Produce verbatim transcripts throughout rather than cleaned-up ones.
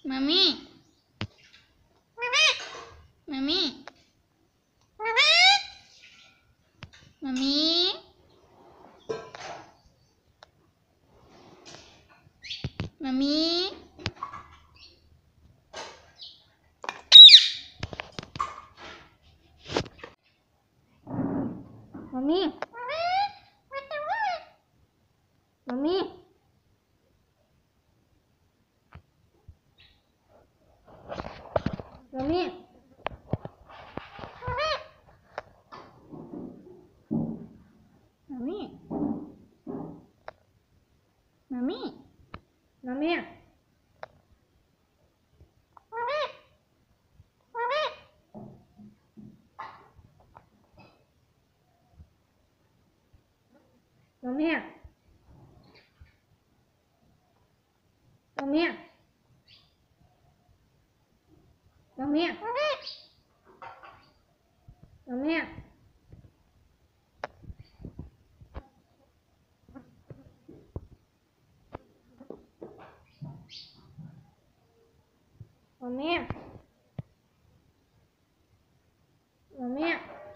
Mami. Mami. Mami. Mami. Mami. Mami. Mami. Mami. Mami. Mami. Mami. Mami. Mami. Mami. Mami. Mami. Mami.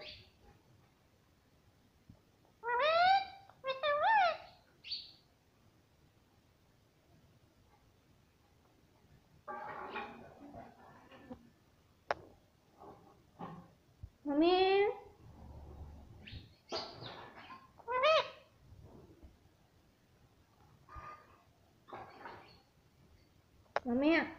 Mami. Mami.